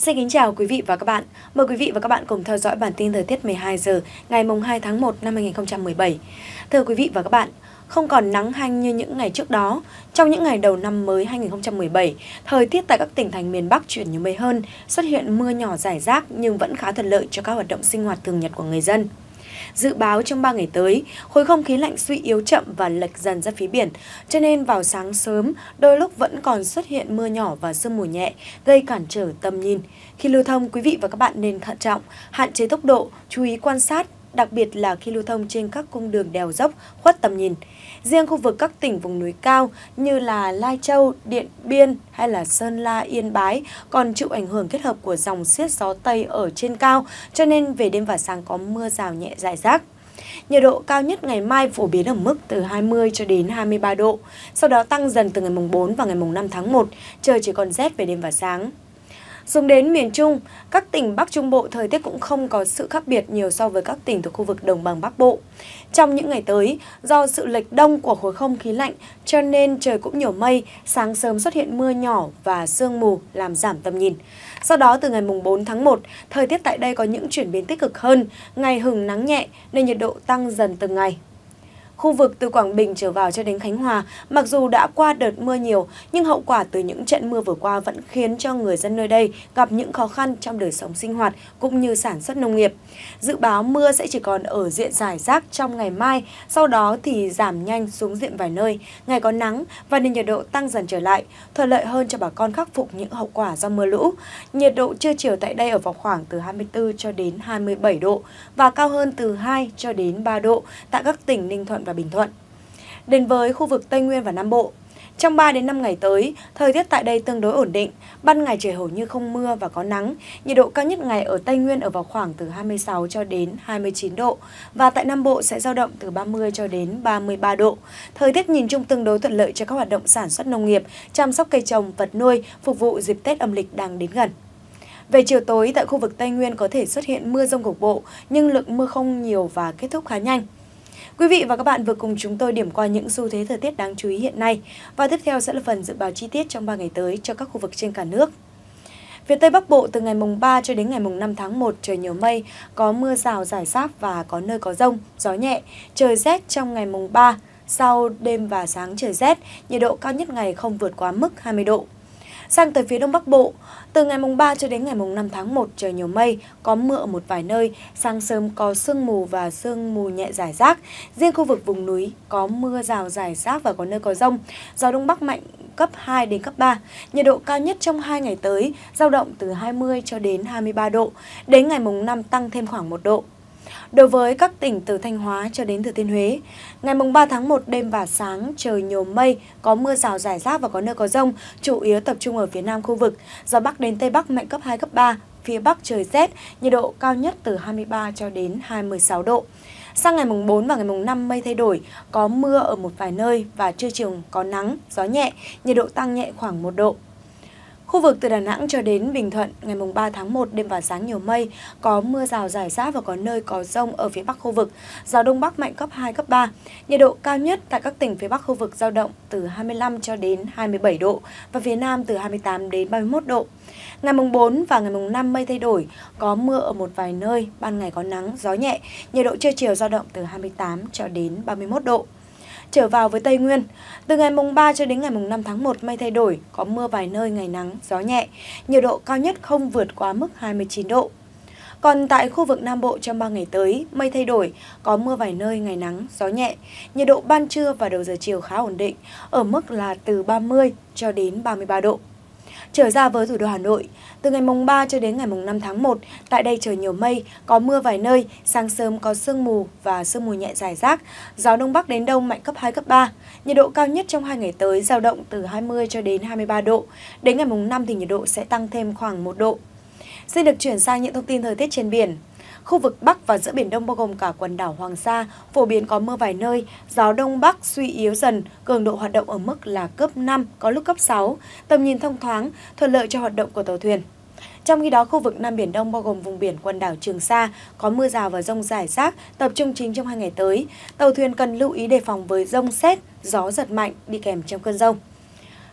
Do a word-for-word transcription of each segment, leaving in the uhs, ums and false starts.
Xin kính chào quý vị và các bạn. Mời quý vị và các bạn cùng theo dõi bản tin thời tiết mười hai giờ ngày mùng hai tháng một năm hai nghìn không trăm mười bảy. Thưa quý vị và các bạn, không còn nắng hanh như những ngày trước đó. Trong những ngày đầu năm mới hai nghìn không trăm mười bảy, thời tiết tại các tỉnh thành miền Bắc chuyển nhiều mây hơn, xuất hiện mưa nhỏ rải rác nhưng vẫn khá thuận lợi cho các hoạt động sinh hoạt thường nhật của người dân. Dự báo trong ba ngày tới, khối không khí lạnh suy yếu chậm và lệch dần ra phía biển, cho nên vào sáng sớm, đôi lúc vẫn còn xuất hiện mưa nhỏ và sương mù nhẹ, gây cản trở tầm nhìn. Khi lưu thông, quý vị và các bạn nên thận trọng, hạn chế tốc độ, chú ý quan sát, đặc biệt là khi lưu thông trên các cung đường đèo dốc, khuất tầm nhìn. Riêng khu vực các tỉnh vùng núi cao như là Lai Châu, Điện Biên hay là Sơn La, Yên Bái còn chịu ảnh hưởng kết hợp của dòng xiết gió Tây ở trên cao, cho nên về đêm và sáng có mưa rào nhẹ rải rác. Nhiệt độ cao nhất ngày mai phổ biến ở mức từ hai mươi cho đến hai mươi ba độ, sau đó tăng dần từ ngày mùng bốn và ngày mùng năm tháng một, trời chỉ còn rét về đêm và sáng. Xuống đến miền Trung, các tỉnh Bắc Trung Bộ thời tiết cũng không có sự khác biệt nhiều so với các tỉnh thuộc khu vực Đồng bằng Bắc Bộ. Trong những ngày tới, do sự lệch đông của khối không khí lạnh cho nên trời cũng nhiều mây, sáng sớm xuất hiện mưa nhỏ và sương mù làm giảm tầm nhìn. Sau đó từ ngày mùng bốn tháng một, thời tiết tại đây có những chuyển biến tích cực hơn, ngày hừng nắng nhẹ nên nhiệt độ tăng dần từng ngày. Khu vực từ Quảng Bình trở vào cho đến Khánh Hòa, mặc dù đã qua đợt mưa nhiều, nhưng hậu quả từ những trận mưa vừa qua vẫn khiến cho người dân nơi đây gặp những khó khăn trong đời sống sinh hoạt cũng như sản xuất nông nghiệp. Dự báo mưa sẽ chỉ còn ở diện rải rác trong ngày mai, sau đó thì giảm nhanh xuống diện vài nơi, ngày có nắng và nền nhiệt độ tăng dần trở lại, thuận lợi hơn cho bà con khắc phục những hậu quả do mưa lũ. Nhiệt độ trưa chiều tại đây ở vào khoảng từ hai mươi tư cho đến hai mươi bảy độ và cao hơn từ hai cho đến ba độ tại các tỉnh Ninh Thuận và Bình Thuận. Đến với khu vực Tây Nguyên và Nam Bộ, trong ba đến năm ngày tới, thời tiết tại đây tương đối ổn định, ban ngày trời hầu như không mưa và có nắng, nhiệt độ cao nhất ngày ở Tây Nguyên ở vào khoảng từ hai mươi sáu cho đến hai mươi chín độ và tại Nam Bộ sẽ dao động từ ba mươi cho đến ba mươi ba độ. Thời tiết nhìn chung tương đối thuận lợi cho các hoạt động sản xuất nông nghiệp, chăm sóc cây trồng, vật nuôi, phục vụ dịp Tết âm lịch đang đến gần. Về chiều tối, tại khu vực Tây Nguyên có thể xuất hiện mưa dông cục bộ, nhưng lượng mưa không nhiều và kết thúc khá nhanh. Quý vị và các bạn vừa cùng chúng tôi điểm qua những xu thế thời tiết đáng chú ý hiện nay và tiếp theo sẽ là phần dự báo chi tiết trong ba ngày tới cho các khu vực trên cả nước. Phía Tây Bắc Bộ từ ngày mùng ba cho đến ngày mùng năm tháng một trời nhiều mây, có mưa rào rải rác và có nơi có dông, gió nhẹ, trời rét trong ngày mùng ba, sau đêm và sáng trời rét, nhiệt độ cao nhất ngày không vượt quá mức hai mươi độ. Sang tới phía Đông Bắc Bộ, từ ngày mùng ba cho đến ngày mùng năm tháng một trời nhiều mây, có mưa ở một vài nơi, sáng sớm có sương mù và sương mù nhẹ rải rác. Riêng khu vực vùng núi có mưa rào rải rác và có nơi có dông, gió Đông Bắc mạnh cấp hai đến cấp ba. Nhiệt độ cao nhất trong hai ngày tới dao động từ hai mươi cho đến hai mươi ba độ, đến ngày mùng năm tăng thêm khoảng một độ. Đối với các tỉnh từ Thanh Hóa cho đến Thừa Thiên Huế, ngày mùng ba tháng một đêm và sáng trời nhiều mây, có mưa rào rải rác và có nơi có dông, chủ yếu tập trung ở phía Nam khu vực, gió Bắc đến Tây Bắc mạnh cấp hai, cấp ba, phía Bắc trời rét, nhiệt độ cao nhất từ hai mươi ba cho đến hai mươi sáu độ. Sang ngày mùng bốn và ngày mùng năm mây thay đổi, có mưa ở một vài nơi và trưa chiều có nắng, gió nhẹ, nhiệt độ tăng nhẹ khoảng một độ. Khu vực từ Đà Nẵng cho đến Bình Thuận, ngày mùng ba tháng một đêm và sáng nhiều mây, có mưa rào rải rác và có nơi có dông ở phía Bắc khu vực, gió Đông Bắc mạnh cấp hai, cấp ba. Nhiệt độ cao nhất tại các tỉnh phía Bắc khu vực dao động từ hai mươi lăm cho đến hai mươi bảy độ và phía Nam từ hai mươi tám đến ba mươi mốt độ. Ngày mùng bốn và ngày mùng năm mây thay đổi, có mưa ở một vài nơi, ban ngày có nắng, gió nhẹ, nhiệt độ trưa chiều dao động từ hai mươi tám cho đến ba mươi mốt độ. Trở vào với Tây Nguyên, từ ngày mùng ba cho đến ngày mùng năm tháng một mây thay đổi, có mưa vài nơi, ngày nắng, gió nhẹ, nhiệt độ cao nhất không vượt quá mức hai mươi chín độ. Còn tại khu vực Nam Bộ trong ba ngày tới, mây thay đổi, có mưa vài nơi, ngày nắng, gió nhẹ, nhiệt độ ban trưa và đầu giờ chiều khá ổn định, ở mức là từ ba mươi cho đến ba mươi ba độ. Trở ra với thủ đô Hà Nội, từ ngày mùng ba cho đến ngày mùng năm tháng một, tại đây trời nhiều mây, có mưa vài nơi, sáng sớm có sương mù và sương mù nhẹ rải rác, gió Đông Bắc đến Đông mạnh cấp hai, cấp ba. Nhiệt độ cao nhất trong hai ngày tới dao động từ hai mươi cho đến hai mươi ba độ. Đến ngày mùng năm thì nhiệt độ sẽ tăng thêm khoảng một độ. Xin được chuyển sang những thông tin thời tiết trên biển. Khu vực Bắc và giữa Biển Đông bao gồm cả quần đảo Hoàng Sa, phổ biến có mưa vài nơi, gió Đông Bắc suy yếu dần, cường độ hoạt động ở mức là cấp năm, có lúc cấp sáu, tầm nhìn thông thoáng, thuận lợi cho hoạt động của tàu thuyền. Trong khi đó, khu vực Nam Biển Đông bao gồm vùng biển quần đảo Trường Sa có mưa rào và dông rải rác, tập trung chính trong hai ngày tới. Tàu thuyền cần lưu ý đề phòng với dông sét, gió giật mạnh đi kèm trong cơn dông.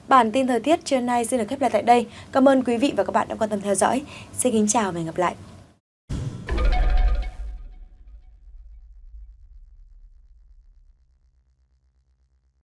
Bản tin thời tiết trưa nay xin được khép lại tại đây. Cảm ơn quý vị và các bạn đã quan tâm theo dõi. Xin kính chào và hẹn gặp lại.